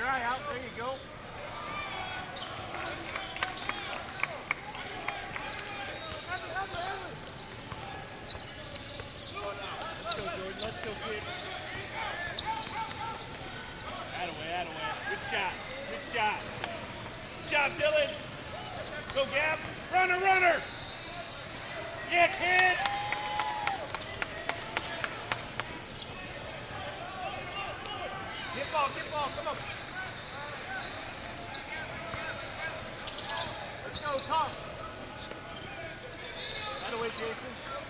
eye out. There you go. Let's go, Jordan. Let's go, kid. Atta way. Good shot. Good shot. Good job, Dylan. Go, Gab. Runner. Yeah, kid. Get ball. Come on. Let's go, Tom. Atta way, Jason.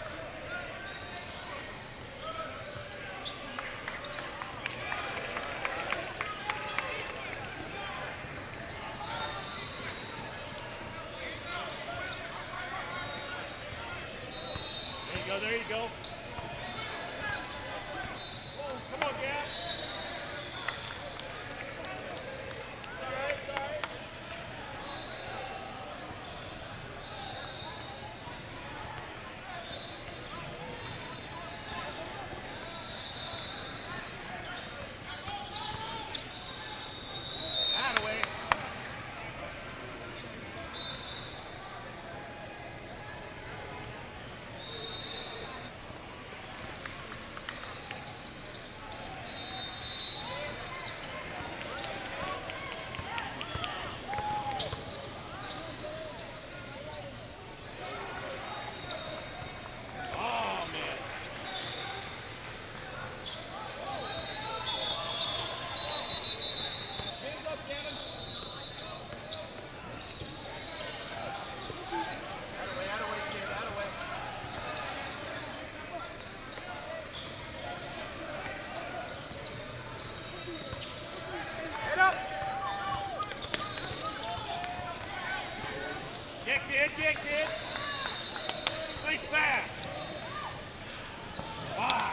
There you go. Oh, come on, Gab. It's all right. Out of the way. Yeah, kid. Nice pass. Wow.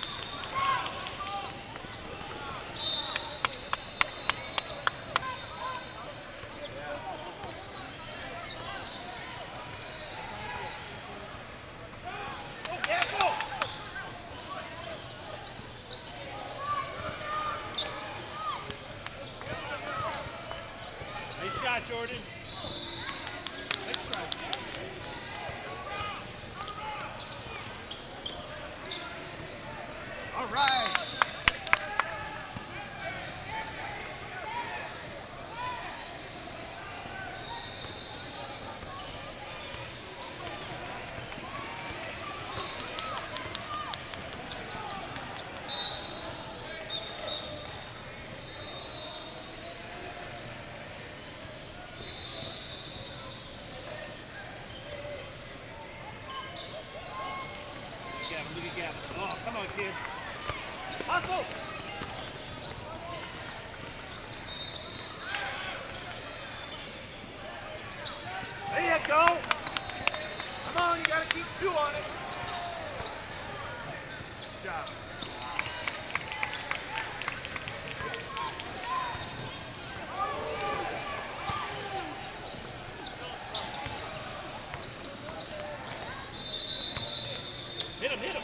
Oh, careful. Nice shot, Jordan. Nice try. All right. Look at Gavin. Oh, come on, kid. Hustle! There you go. Come on, you gotta keep two on it. Good job. Hit him.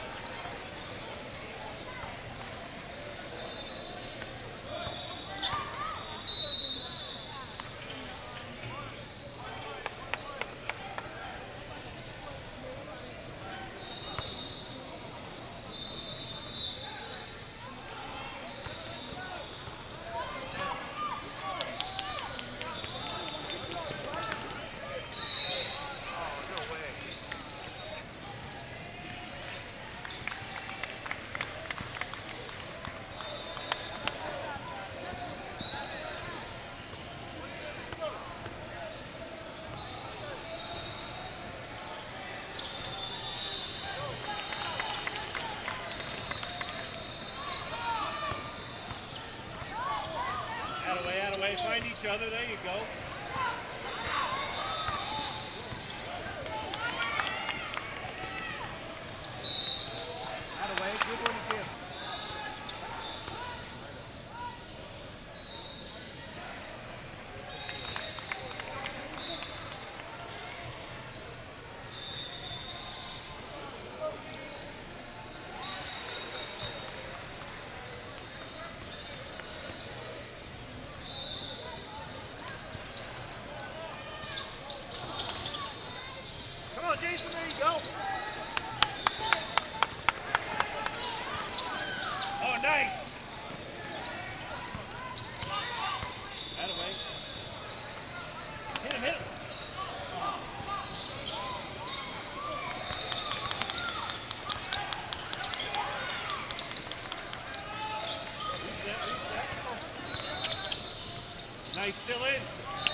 Out of way, find each other, there you go. Out of way, good one again. Nice, still in.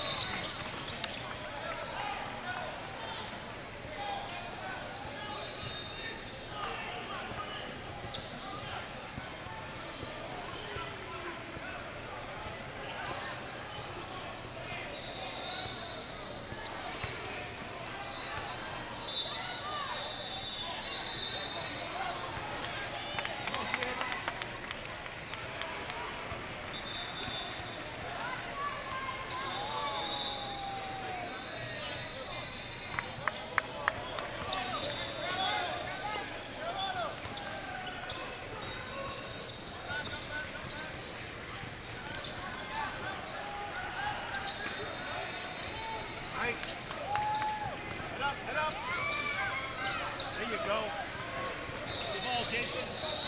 Head up. There you go. The ball, Jason.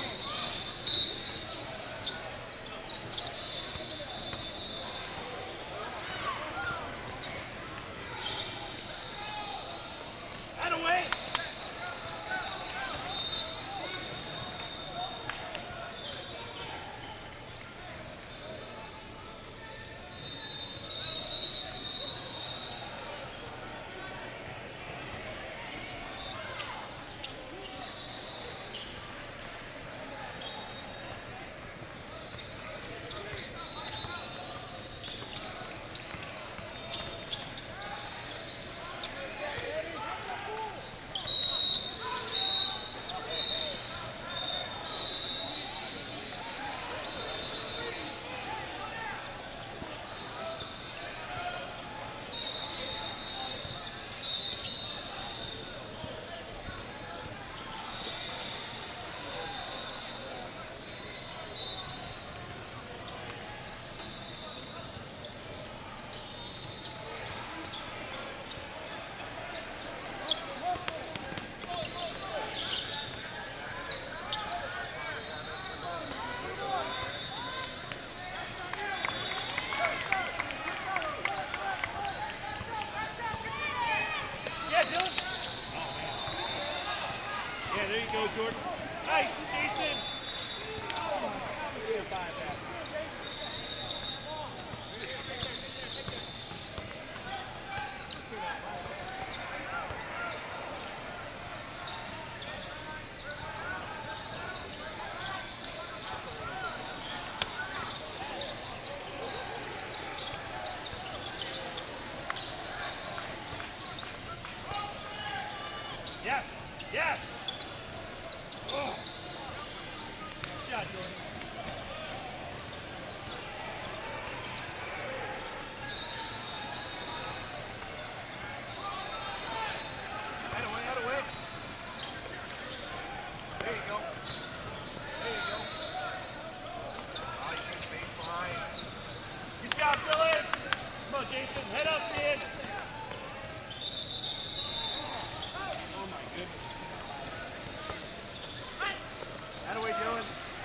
That away. Yeah, there you go, Jordan. Nice, Jason. Yes, yes. Oh. Good shot, Jordan. Out of way. There you go. Oh, you can face behind. Good job, Dylan. Come on, Jason. Head up, kid. Oh, my goodness. How are we doing?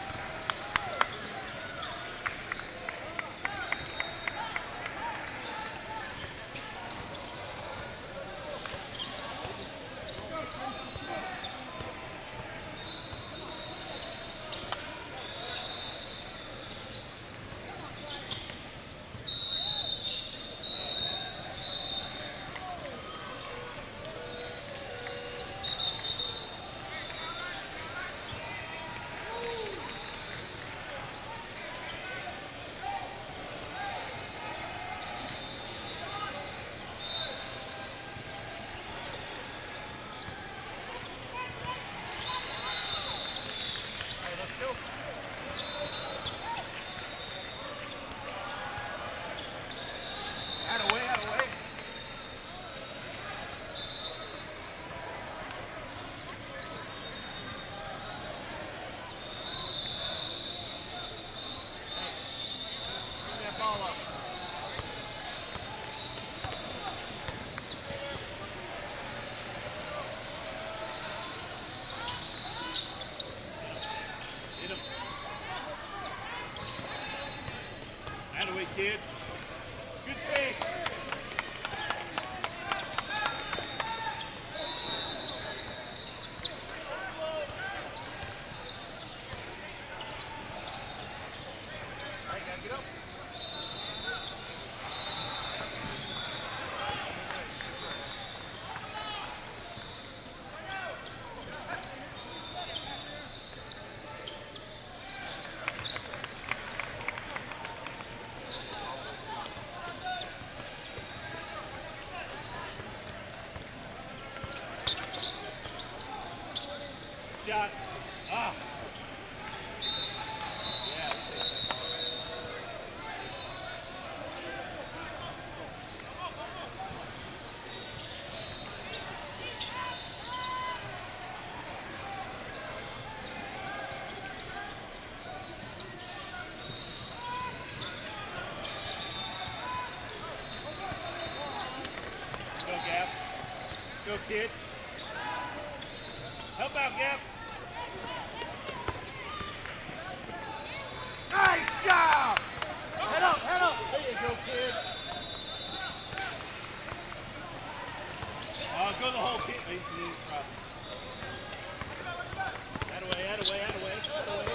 Out of way. Bring that ball up. Hit him. Out of way, kid. Good take. All right, gotta get up. Go, kid. Help out, Gav. Nice job! Head up, head up. There you go, kid. Go the whole kid. Out away, out away, out away, out away.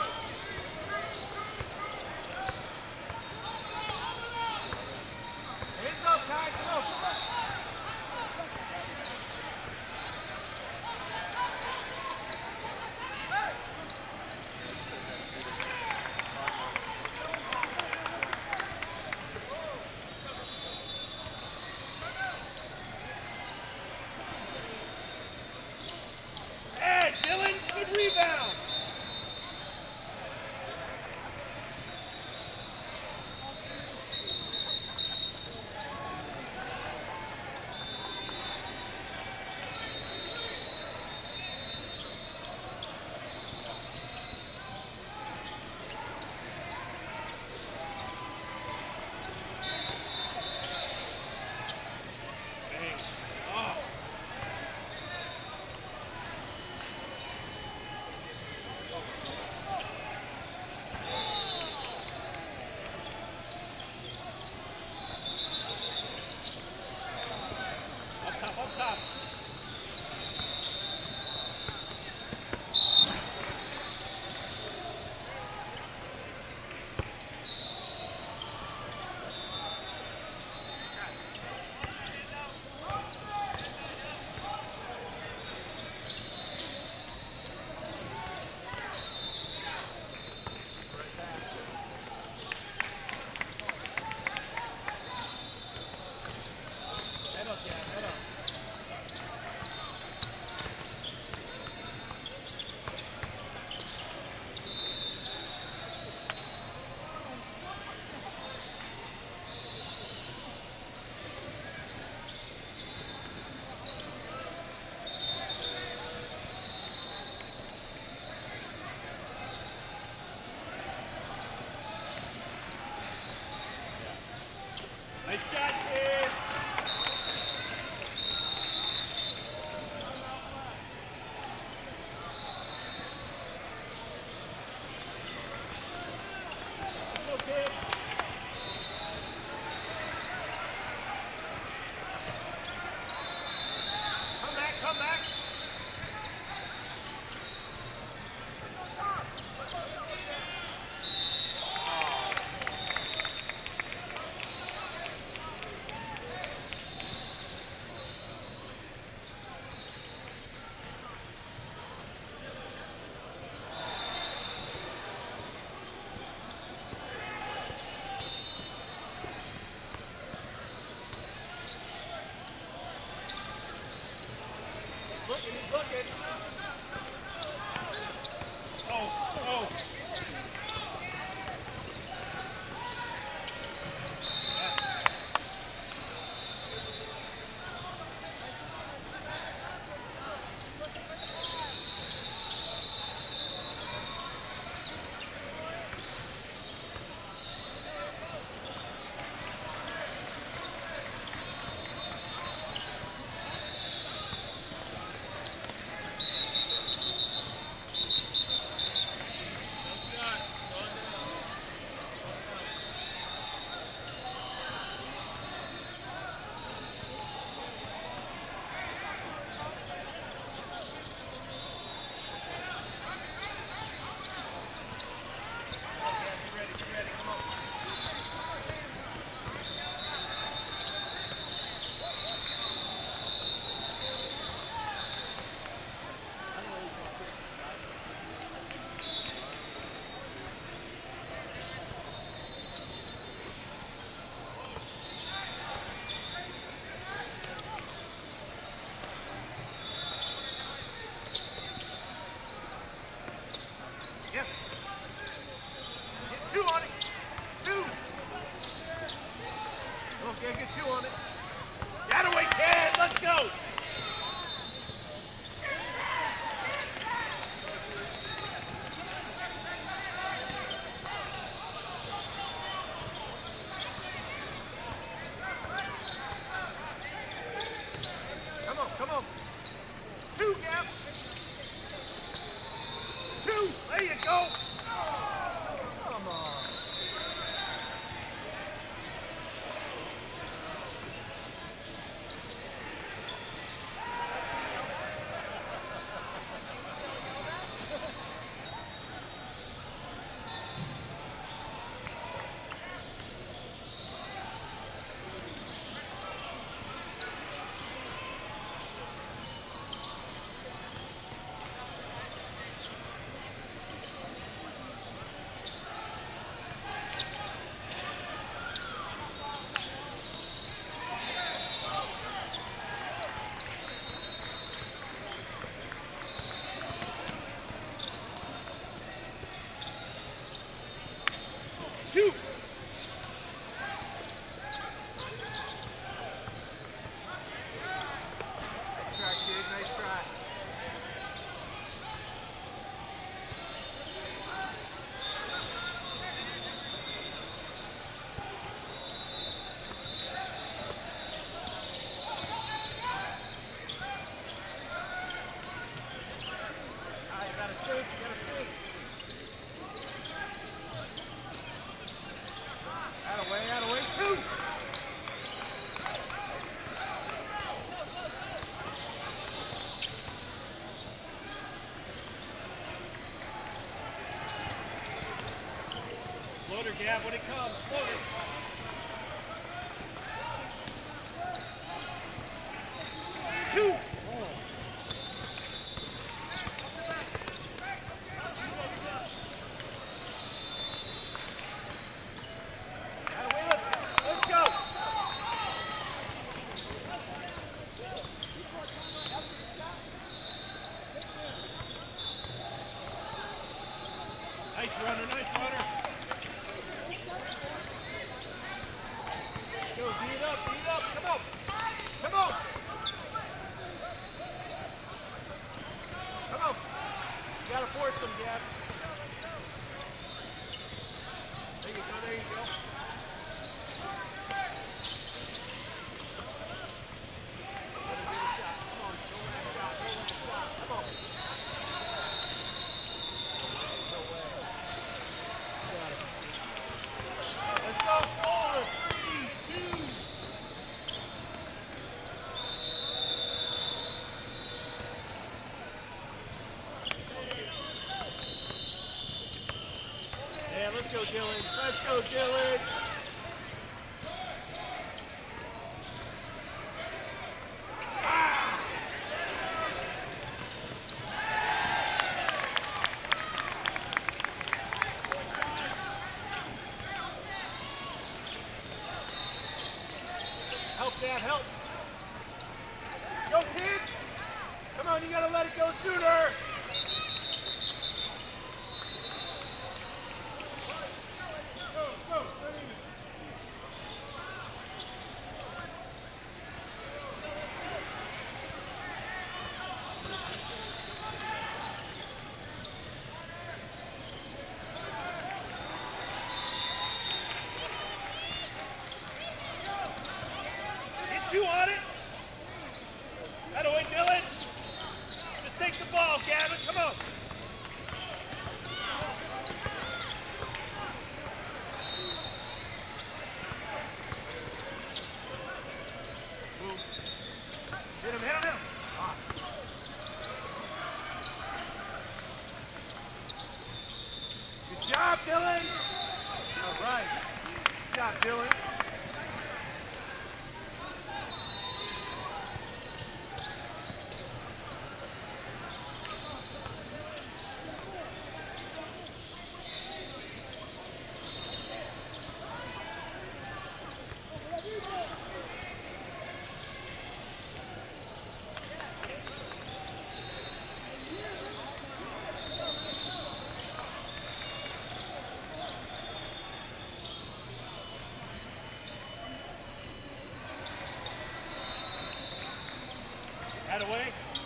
Hands up, guys. Come on. Rebound! Nice shot, kid. Go, kid. Come back, come back. He's looking. Oh. Yes. Get 2 on it. 2. Okay, get 2 on it. Get away, kid. Let's go. Come on, come on. jab when it comes. Float it. Two. Let's go. Nice runner, nice runner. Go, beat it up, come on. Come on. Come on. You gotta force them, Gab. There you go, there you go. Let's go, 4, 3, 2. Yeah, let's go, Dylan. Let's go, Dylan. Help, Dad, help. Go, kid. Come on, you gotta let it go sooner. Go. Get you on it. That away, Dylan. Just take the ball, Gavin. Come on. Boom. Hit him. Ah. Good job, Dylan. All right. Good job, Dylan. That away.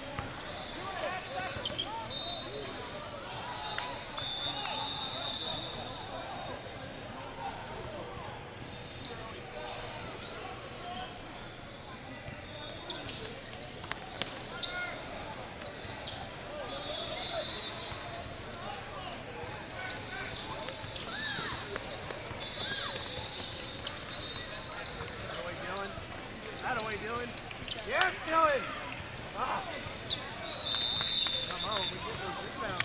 That away, Dylan. Yes, Dylan. Ah. Come on, we get those rebounds.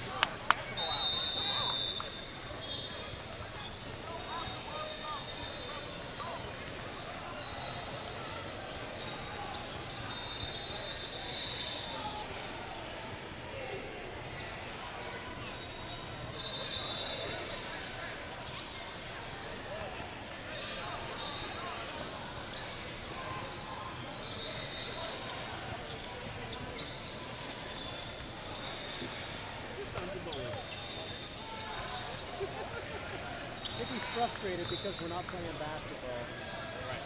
I think he's frustrated because we're not playing basketball. Right.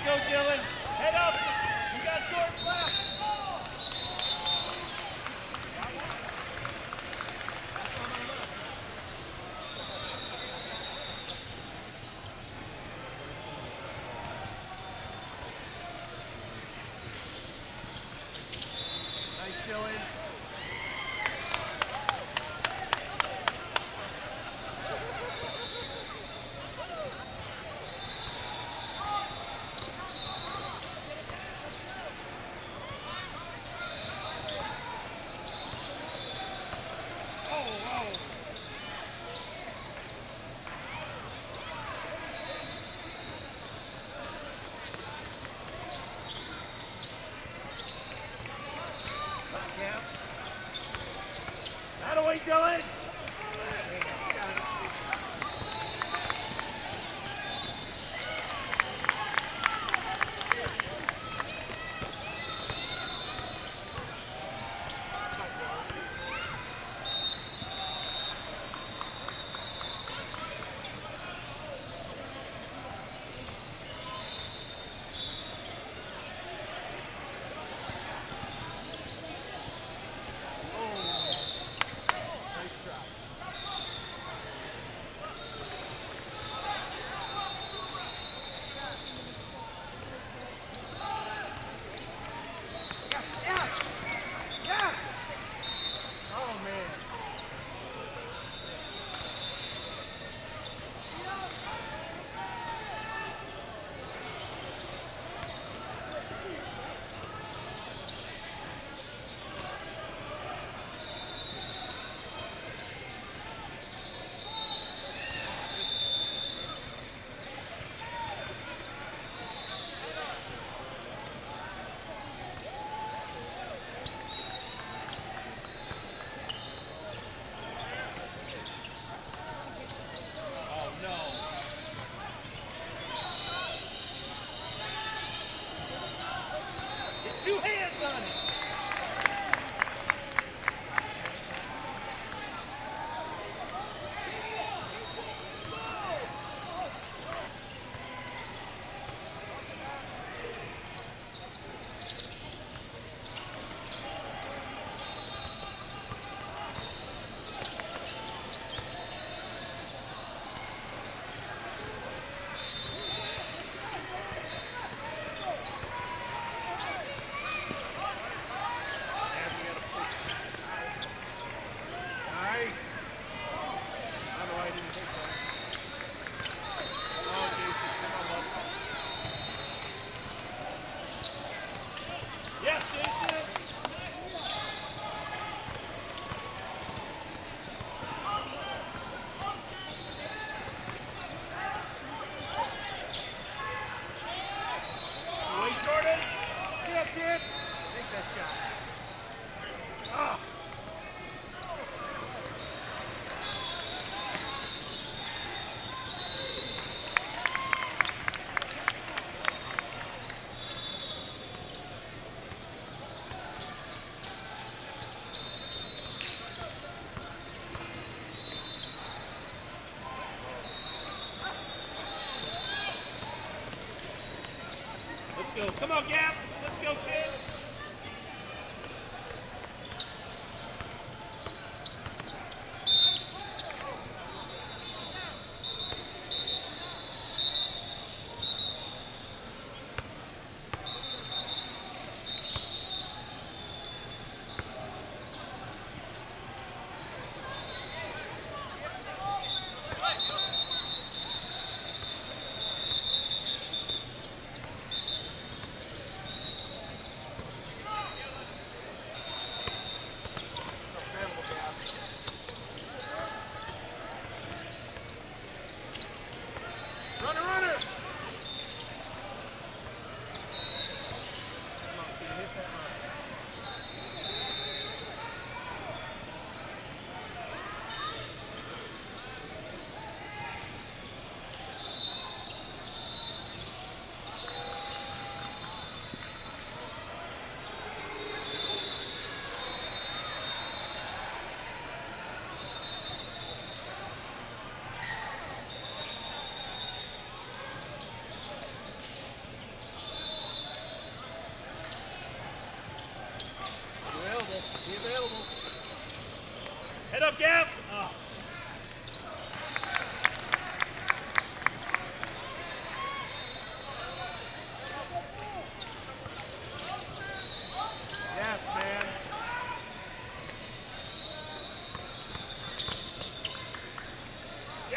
go, Dylan. Head up. You got short left. Nice, Dylan. That'll wait, Dylan. Two hands on it. Yes, Jason. Wait, Jordan. Get, kid. Take that shot. Oh. Let's go. Come on, Gap. Let's go, kid.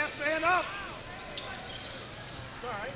Last man up. It's all right.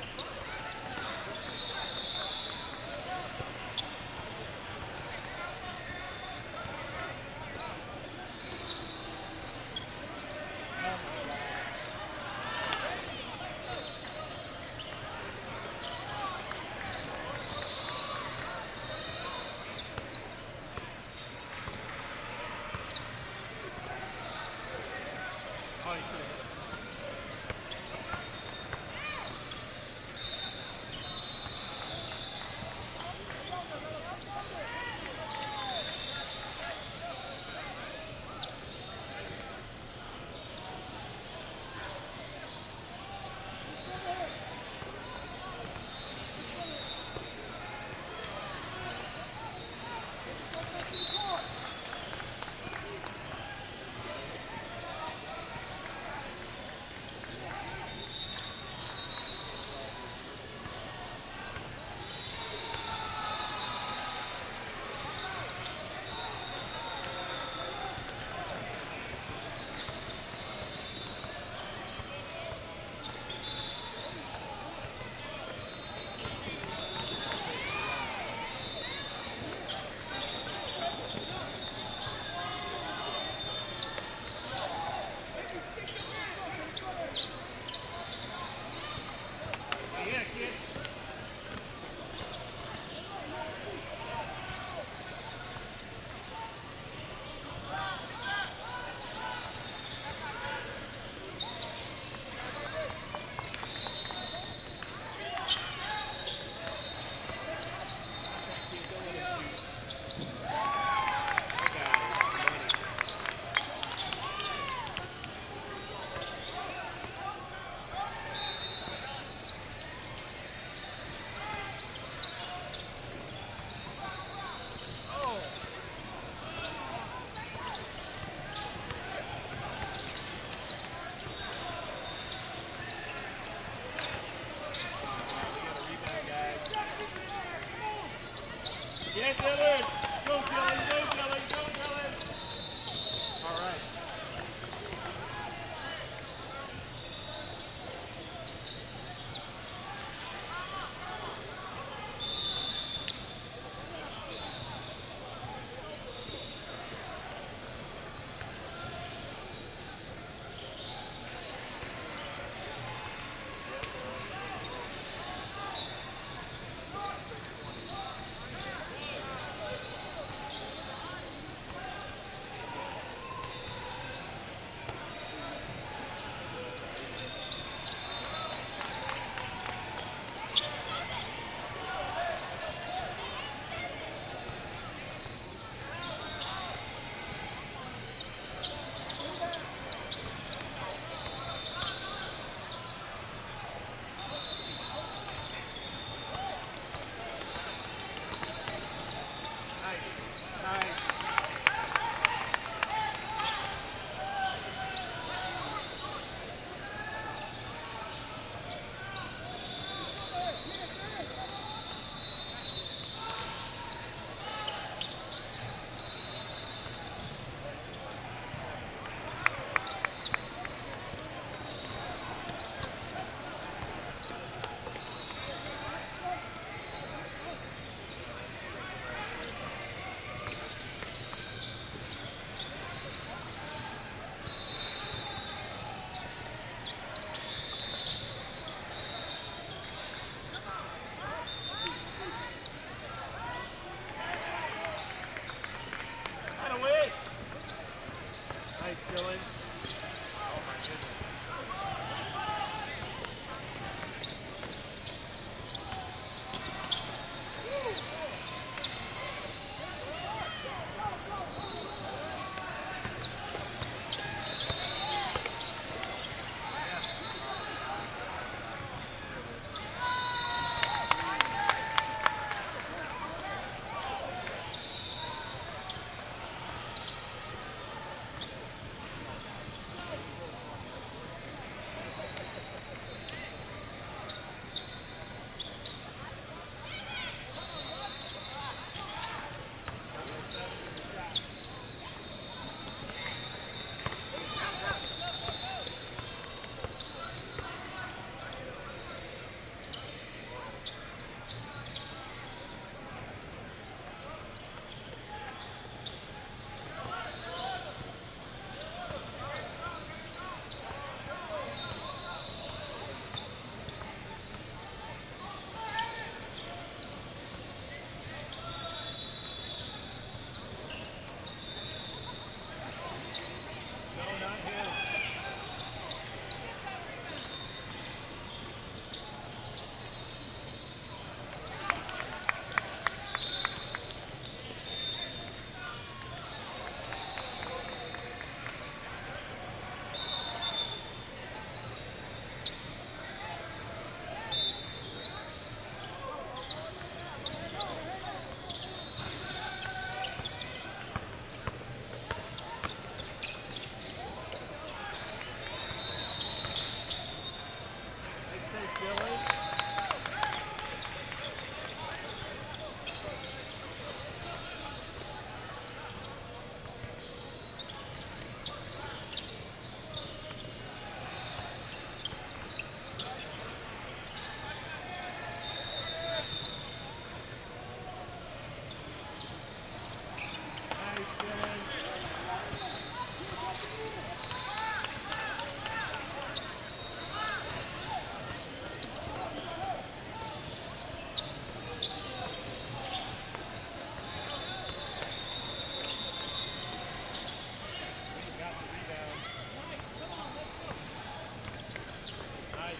Yeah, Dylan. Go, Dylan. Go, Dylan. Go, Dylan. All right.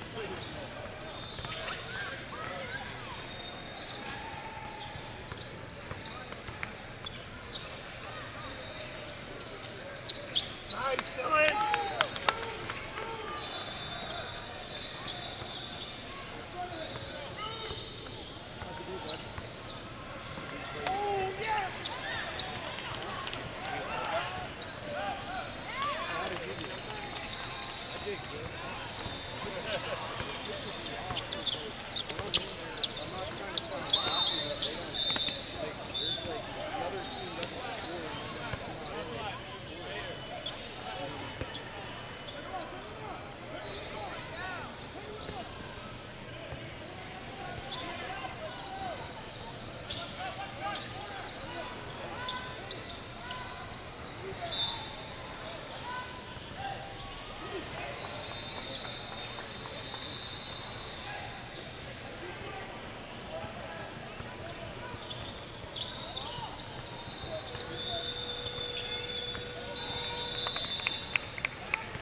Nice, Dylan. Oh, yeah.